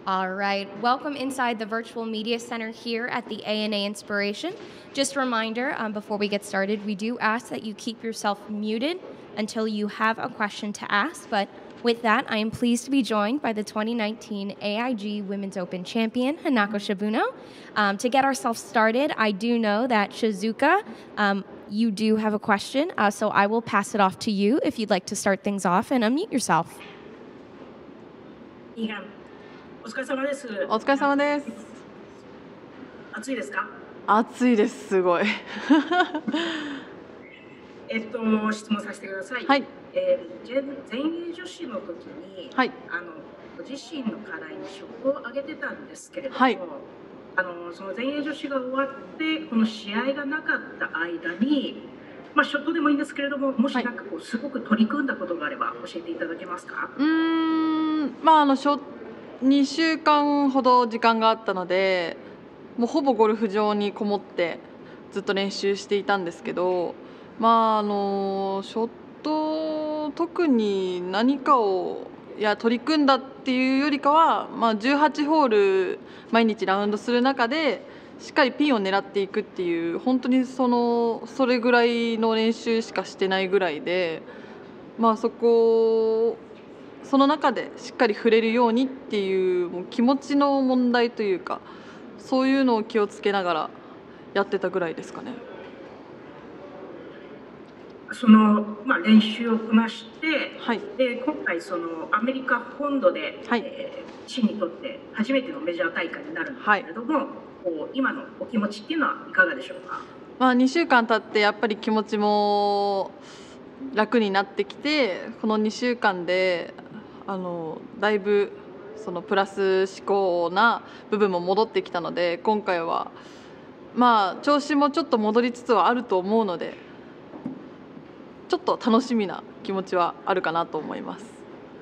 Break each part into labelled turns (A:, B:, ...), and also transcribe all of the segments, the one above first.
A: All right, welcome inside the Virtual Media Center here at the ANA Inspiration. Just a reminder, before we get started, we do ask that you keep yourself muted until you have a question to ask. But with that, I am pleased to be joined by the 2019 AIG Women's Open champion, Hanako Shibuno. To get ourselves started, I do know that Shizuka, you do have a question, so I will pass it off to you if you'd like to start things off and unmute yourself.
B: お疲れ様です。
C: お疲れ様です。
B: 暑いですか？
C: 暑いです、すごい。
B: 質問させてください。
C: はい。
B: 全英女子の時に、
C: はい、
B: ご自身の課題にショットを上げてたんですけれども、
C: はい、
B: その全英女子が終わってこの試合がなかった間に、ショットでもいいんですけれども、もしなんかこうすごく取り組んだことがあれば教えていただけますか？
C: 2週間ほど時間があったので、もうほぼゴルフ場にこもってずっと練習していたんですけど、ショット特に何かを取り組んだっていうよりかは、18ホール毎日ラウンドする中でしっかりピンを狙っていくっていう、本当にそれぐらいの練習しかしてないぐらいで、その中でしっかり触れるようにっていう、もう気持ちの問題というか、そういうのを気をつけながらやってたぐらいですかね。
B: 練習をこなして、
C: はい、
B: で今回アメリカ本土で、
C: はい、
B: 市にとって初めてのメジャー大会になるんですけれども、はい、今のお気持ちっていうのはいかがでしょうか？
C: 2週間経ってやっぱり気持ちも楽になってきて、この2週間でだいぶプラス思考な部分も戻ってきたので、今回は調子もちょっと戻りつつはあると思うので、ちょっと楽しみな気持ちはあるかなと思います。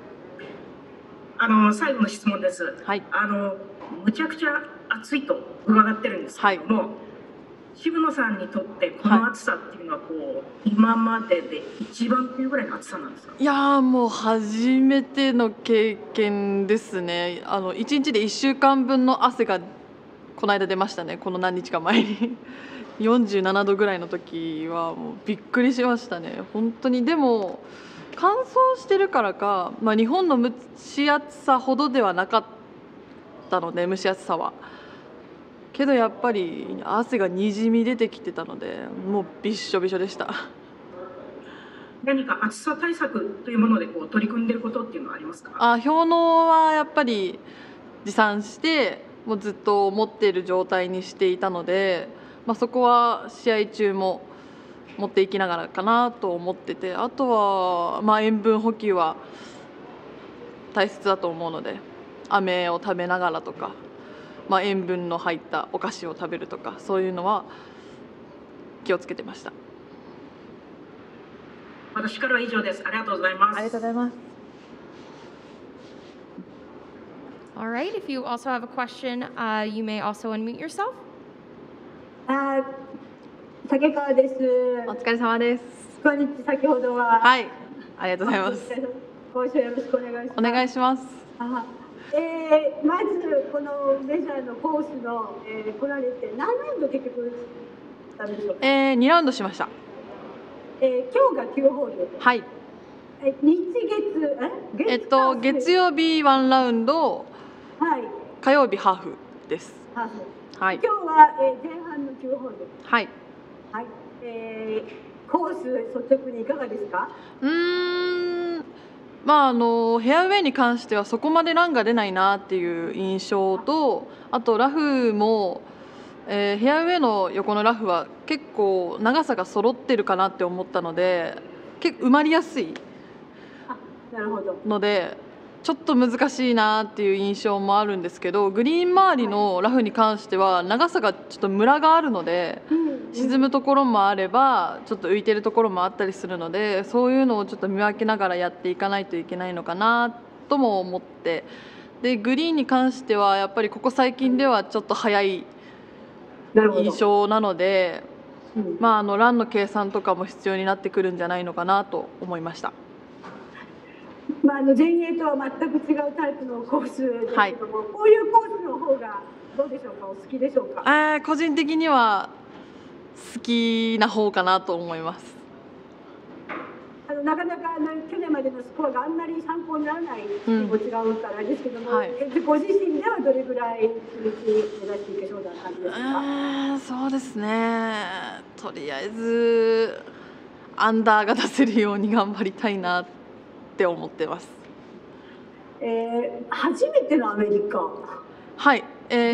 B: 最後の質問です。
C: はい、
B: むちゃくちゃ暑いと伺ってるんですけども、はい、渋野さんにとってこの暑さっていうのは今までで一番というぐらいの暑さなんですか？
C: いやもう初めての経験ですね。1日で1週間分の汗がこの間出ましたね。この何日か前に47度ぐらいの時はもうびっくりしましたね、本当に。でも乾燥してるからか、日本の蒸し暑さほどではなかったので、蒸し暑さはけどやっぱり汗がにじみ出てきてたので、もうびっしょびしょでした。
B: 何か暑さ対策というもので取り組んでいることっていうのはありますか？
C: 氷のはやっぱり持参してもうずっと持っている状態にしていたので、そこは試合中も持っていきながらかなと思ってて、あとは塩分補給は大切だと思うので、飴を食べながらとか、塩分の入ったお菓子を食べるとか、そういうのは気をつけてました。
B: 私からは以上です。ありがとうございます。
C: ありがとうございます。
A: All right, if you also have a question, you may also unmute yourself.
D: 竹川です。
C: お疲れ様です。
D: こんにちは。先ほどは。
C: はい、ありがとうございます。
D: ご一緒よろしくお願いします。
C: お願いします。
D: まずこのメジャーのコースの、来られて何ラウンド結局したんでしょうか
C: ？2ラウンドしました。
D: 今日が9ホール。
C: はい。月曜日1ラウンド、はい、火曜日ハーフです。
D: ハーフ。
C: はい。
D: 今日は、前半の9ホール。
C: はい。
D: はい。コース率直にいかがですか？
C: フェアウェイに関してはそこまでランが出ないなっていう印象と、あとラフも、フェアウェイの横のラフは結構長さが揃ってるかなって思ったので、結構埋まりやすいのでちょっと難しいなっていう印象もあるんですけど、グリーン周りのラフに関しては長さがちょっとムラがあるので、沈むところもあればちょっと浮いてるところもあったりするので、そういうのをちょっと見分けながらやっていかないといけないのかなとも思って、でグリーンに関してはやっぱりここ最近ではちょっと速い印象なので、ランの計算とかも必要になってくるんじゃないのかなと思いました。
D: 前衛とは全く違うタイプのコースですけども、こういうコースの方がどうでしょうか、お好きでしょうか。
C: 個人的には好きな方かなと思います。
D: なかなか去年までのスコアがあんまり参考にならないチームも違うからですけども、ご自身ではどれぐらい目指していけそうな感じですか。
C: そうですね、とりあえずアンダーが出せるように頑張りたいなって思ってます。
D: 初めてのアメリカ。
C: はい、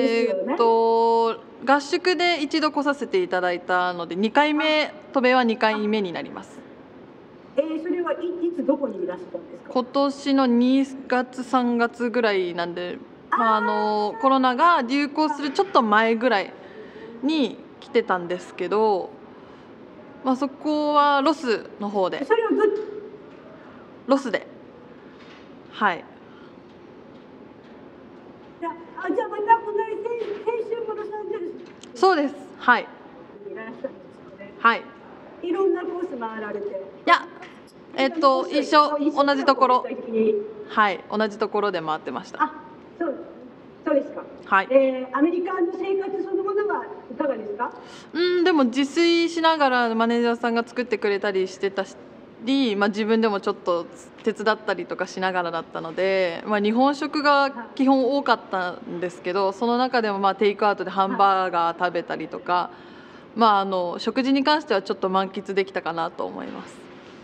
C: 合宿で一度来させていただいたので2回目、渡米は2回目になります。
D: それはいつどこにいらしたんですか。
C: 今年の2月3月ぐらいなんで、コロナが流行するちょっと前ぐらいに来てたんですけど、そこはロスの方で。
D: それは
C: ロスで、はい。
D: じゃあまたこの先週もロサンゼルス。
C: そうです。はい。
D: いらっしゃるんですよね。
C: はい。
D: いろんなコース回られて。
C: いや、一緒、同じところ。はい、同じところで回ってました。
D: そうですか。
C: はい。
D: アメリカの生活そのものはいかがですか。
C: でも自炊しながらマネージャーさんが作ってくれたりしてたり、自分でもちょっと手伝ったりとかしながらだったので、日本食が基本多かったんですけど、その中でもテイクアウトでハンバーガー食べたりとか、食事に関してはちょっと満喫できたかなと思います。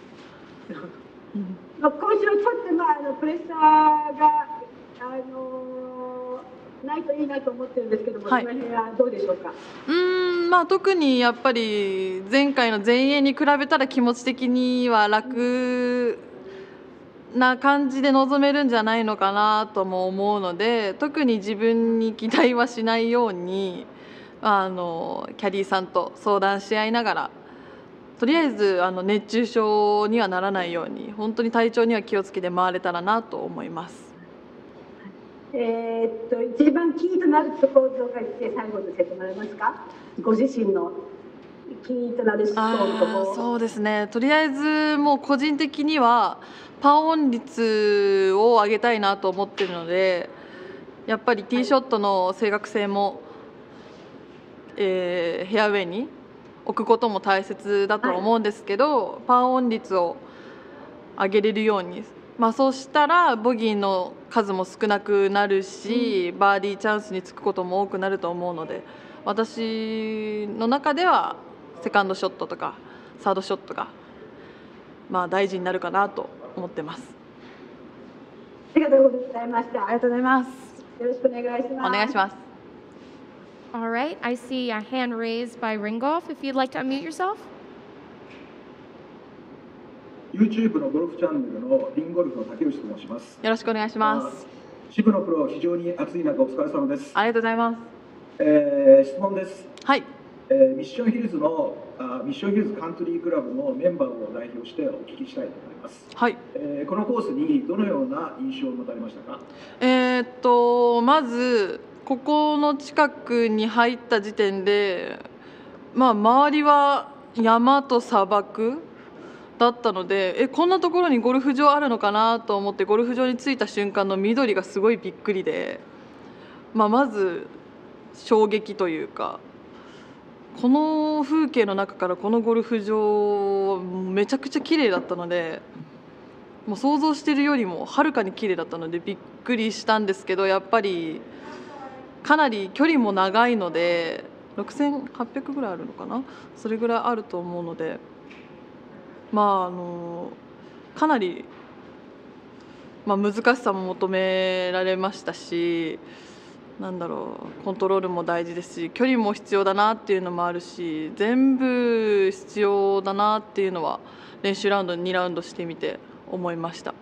D: 今週はちょっとプレッシャーがないといいなと思ってるんですけども、その辺はどうでしょうか。
C: 特にやっぱり前回の前衛に比べたら気持ち的には楽な感じで臨めるんじゃないのかなとも思うので、特に自分に期待はしないようにキャディーさんと相談し合いながら、とりあえず熱中症にはならないように、本当に体調には気をつけて回れたらなと思います。
D: 一番キーとなるところとか言って最後に教えてもらえますか。ご自身のキーとなるスコアのところ。
C: そうですね、とりあえずもう個人的にはパーオン率を上げたいなと思ってるので、やっぱりティーショットの正確性も、フェアウェイに置くことも大切だと思うんですけど、パーオン率を上げれるように、そうしたらボギーの数も少なくなるし、バーディーチャンスにつくことも多くなると思うので、私の中ではセカンドショットとかサードショットが大事になるかなと思ってます。
D: ありがとうございました。
C: ありがとうございます。
D: よろしくお願いします。
C: お願いします。
A: All right, I see a hand raised by Ringolf. If you'd like to unmute yourself.
E: YouTube のゴルフチャンネルのリンゴルフの竹内と申します。
C: よろしくお願いします。
E: 渋野プロ、非常に暑い中お疲れ様です。
C: ありがとうございます。
E: 質問です。
C: はい。
E: ミッションヒルズカントリークラブのメンバーを代表してお聞きしたいと思います。
C: はい。
E: このコースにどのような印象を持たれましたか。
C: まずここの近くに入った時点で、周りは山と砂漠だったので、こんなところにゴルフ場あるのかなと思って、ゴルフ場に着いた瞬間の緑がすごいびっくりで、まず衝撃というか、この風景の中からこのゴルフ場めちゃくちゃ綺麗だったので、もう想像しているよりもはるかに綺麗だったのでびっくりしたんですけど、やっぱりかなり距離も長いので6800ぐらいあるのかな、それぐらいあると思うので、かなり、難しさも求められましたし、コントロールも大事ですし、距離も必要だなっていうのもあるし、全部必要だなっていうのは練習ラウンド2ラウンドしてみて思いました。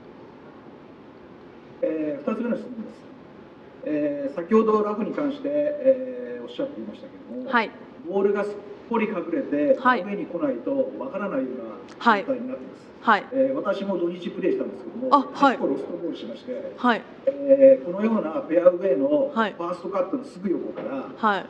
E: 2つ目の質問です。先ほどラフに関して、おっしゃっていましたけれども、
C: はい、
E: ボールがすっぽり隠れて、
C: はい、
E: 上に来ないとわからないような状態になっています。
C: はい、
E: 私も土日プレーしたんですけども、
C: はい、
E: ロストボールしまして、
C: はい、
E: このようなフェアウェイのファーストカットのすぐ横から、
C: はい、
E: 非常に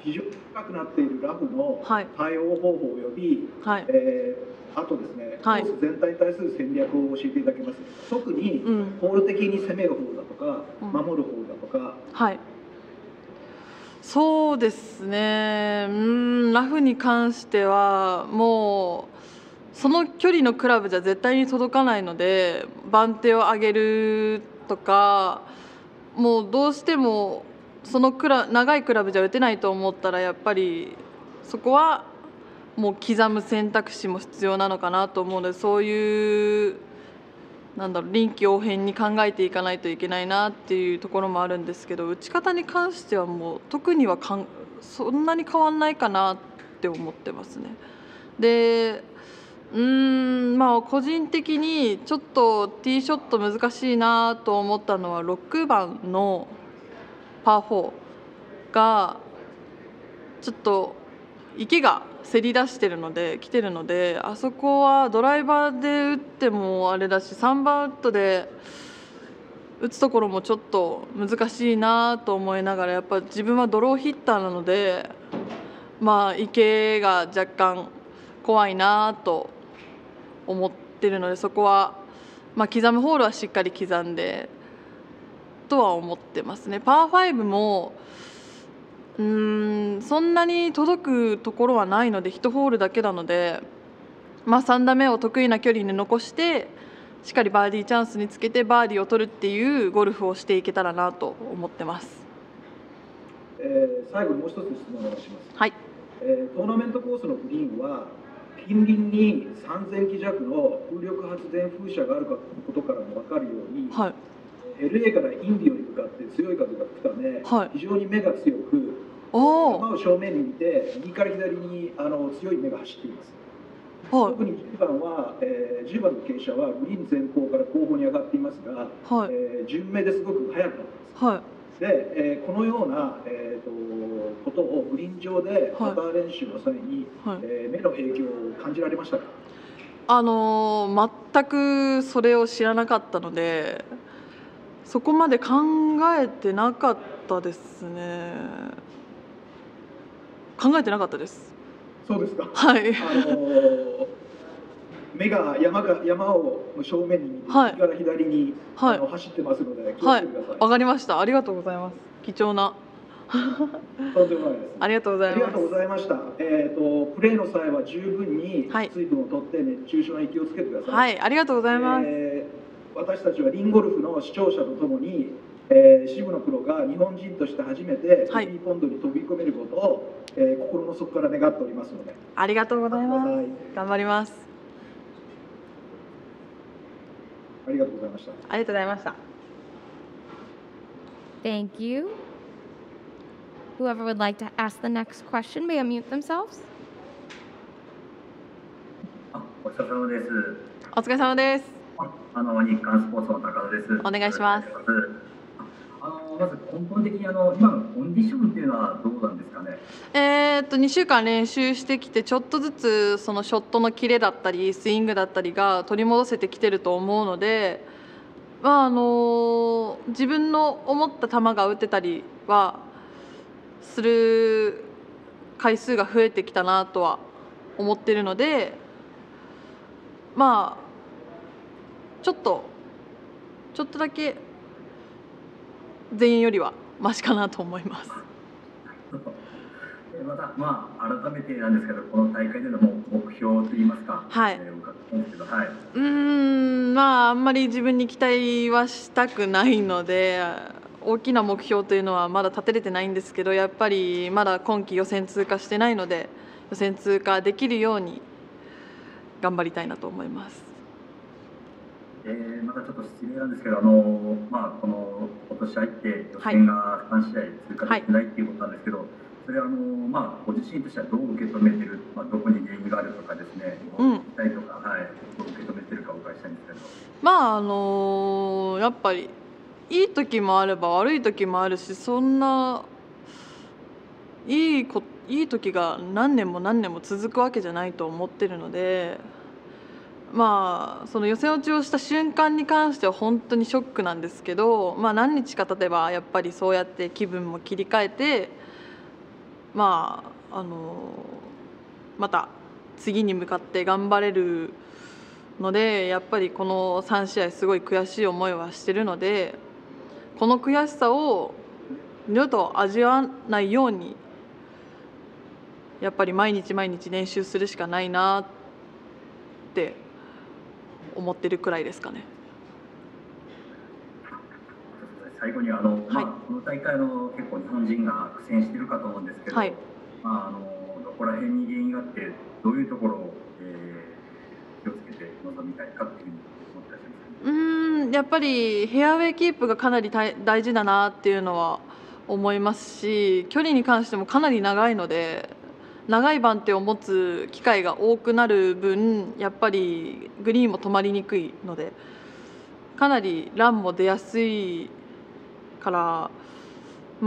E: 高くなっているラフの対応方法及び、
C: はい、
E: あとですね、
C: はい、
E: コース全体に対する戦略を教えていただけます。特にホール的に攻める方だとか、守る方だとか。
C: はい。そうですね。ラフに関してはもうその距離のクラブじゃ絶対に届かないので、番手を上げるとか、もうどうしてもその長いクラブじゃ打てないと思ったら、やっぱりそこはもう刻む選択肢も必要なのかなと思うので、そういう臨機応変に考えていかないといけないなっていうところもあるんですけど、打ち方に関してはもう特にはそんなに変わんないかなって思ってますね。でまあ個人的にちょっとティーショット難しいなと思ったのは6番のパー4がちょっと池がせり出してきてるので、あそこはドライバーで打ってもあれだし、3番ウッドで打つところもちょっと難しいなと思いながら、やっぱ自分はドローヒッターなので、まあ池が若干怖いなと思ってるので、そこは、まあ、刻むホールはしっかり刻んでとは思ってますね。パー5もそんなに届くところはないので、1ホールだけなので、まあ、3打目を得意な距離に残してしっかりバーディーチャンスにつけてバーディーを取るっていうゴルフをしていけたらなと思ってます。
E: 最後にもう一つ質問をします。
C: はい。
E: トーナメントコースのグリーンは近隣に3000基弱の風力発電風車があることからも分かるように、
C: はい、
E: LA からインディオに向かって強い風が吹くため、
C: はい、
E: 非常に目が強く、球を正面に見て右から左に強い目が走っています。はい、特に10番は、10番の傾斜はグリーン前方から後方に上がっていますが、はい、順目ですごく速くなっています。はい、で、このような、ことをグリーン上でパター練習の際に、はい、目の影響を感じられましたか？
C: 全くそれを知らなかったので、そこまで考えてなかったですね。考えてなかったです。
E: そうですか。
C: はい。
E: 目が山を正面に見て、はい、右から左に、はい、走ってますので気をつけてください。
C: わかりました。ありがとうございます。貴重な。
E: とんでもないです。
C: ありがとうございます。
E: ありがとうございました。プレーの際は十分に水分を取って熱中症に気をつけてください。
C: はい、ありがとうございます。
E: 私たちはリンゴルフの視聴者とともに、渋野プロが日本人として初めてスリーポンドに飛び込めることを、心の底から願っておりますので。
C: ありがとうございます。頑張ります。
E: ありがとうございました。
C: ありがとうございました。
A: Thank you. Whoever would like to ask the next question may unmute themselves.
F: お疲れ様です。
C: お疲れ様です。
F: 日刊スポーツの高田です。
C: お願いします。
F: まず根本的に今のコンディションっていうのはどうなんですかね。
C: 2週間練習してきて、ちょっとずつそのショットのキレだったりスイングだったりが取り戻せてきてると思うので、自分の思った球が打てたりはする回数が増えてきたなとは思ってるので、ちょっとだけ前年よりはマシかなと思います。
F: また改めてなんですけど、この大会での目標といいますか、
C: はい、あんまり自分に期待はしたくないので、大きな目標というのはまだ立てれてないんですけど、やっぱりまだ今季予選通過してないので、予選通過できるように頑張りたいなと思います。
F: またちょっと失礼なんですけど、この今年入って予選が3試合通過できてないっていうことなんですけど、それはご自身としてはどう受け止めてる、どこに原因があるとかですね、期待とか、どう受け止めてるかお伺いしたいんですけど。
C: やっぱりいい時もあれば悪い時もあるし、そんないい時が何年も何年も続くわけじゃないと思ってるので、その予選落ちをした瞬間に関しては本当にショックなんですけど、何日か経てばやっぱりそうやって気分も切り替えて、 また次に向かって頑張れるので、やっぱりこの3試合すごい悔しい思いはしてるので、この悔しさを二度と味わわないようにやっぱり毎日毎日練習するしかないなって思ってるくらいですかね。
F: 最後にこの大会の結構日本人が苦戦しているかと思うんですけど、どこら辺に原因があってどういうところを、気をつけて臨みたいかっていうふうに思ってらっしゃいますか？
C: やっぱりフェアウェイキープがかなり大事だなっていうのは思いますし、距離に関してもかなり長いので、長い番手を持つ機会が多くなる分やっぱりグリーンも止まりにくいので、かなりランも出やすいから、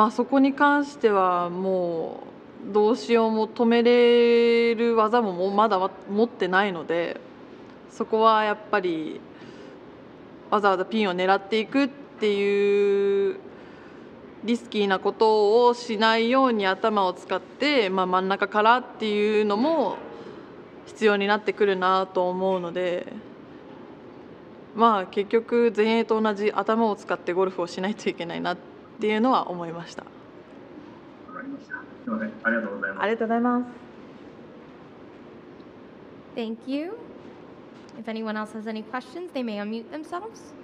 C: そこに関してはもうどうしようも止めれる技もまだ持ってないので、そこはやっぱりわざわざピンを狙っていくっていうリスキーなことをしないように頭を使って、真ん中からっていうのも必要になってくるなと思うので、結局前衛と同じ頭を使ってゴルフをしないといけないなっていうのは思いました。
F: わかりました。すみません、ありがとうございます。
C: ありがとうございます。
A: Thank you. If anyone else has any questions, they may unmute themselves.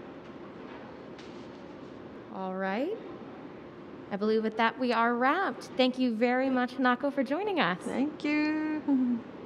A: All right. I believe with that we are wrapped. Thank you very much, Hanako, for joining us.
C: Thank you.